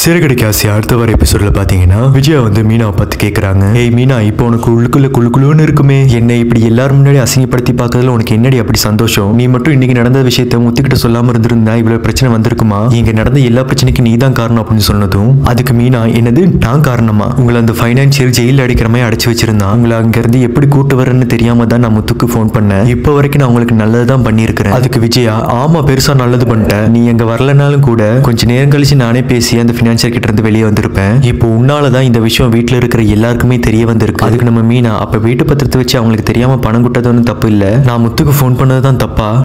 சிறுகடிக்கு ஆசை அடுத்த வர எபிசோட்ல பாத்தீங்கன்னா விஜயா வந்து மீனாவை பார்த்து கேக்குறாங்க, ஏய் மீனா, இப்போ உனக்கு உள்ளுக்குள்ள குழுக்குழுன்னு இருக்குமே, என்னை இப்படி எல்லாரும் முன்னாடி அசிங்கப்படுத்தி பார்க்கறதுல உனக்கு என்னடி அப்படி சந்தோஷம்? நீ மட்டும் இன்னைக்கு நடந்த விஷயத்த முத்துக்கிட்ட சொல்லாம இருந்திருந்தா இவ்வளவு பிரச்சனை வந்திருக்குமா? இங்க நடந்த எல்லா பிரச்சனைக்கும் நீ தான் காரணம் அப்படின்னு சொன்னதும் அதுக்கு மீனா, என்னது நான் காரணமா? உங்களை அந்த பைனான்சியல் ஜெயில அடிக்கிற மாதிரி அடைச்சு வச்சிருந்தான், உங்களை அங்க இருந்து எப்படி கூட்டு வரேன்னு தெரியாம தான் நான் முத்துக்கு போன் பண்ணேன். இப்போ வரைக்கும் நான் உங்களுக்கு நல்லதுதான் பண்ணியிருக்கிறேன். அதுக்கு விஜயா, ஆமா பெருசா நல்லது பண்ணிட்டேன், நீ எங்க வரலனாலும் கூட கொஞ்ச நேரம் கழிச்சு நானே பேசி அந்த பினான்சியர் கிட்ட இருந்து வெளியே வந்திருப்பேன். இப்போ உன்னாலதான் இந்த விஷயம் வீட்டுல இருக்கிற எல்லாருக்குமே தெரிய வந்திருக்கு. அதுக்கு நம்ம மீனா, அப்ப வீட்டு பத்திரத்தை வச்சு அவங்களுக்கு தெரியாம பணம் குட்டது ஒன்றும் தப்பு இல்ல, நான் முத்துக்கு போன் பண்ணதுதான் தப்பா?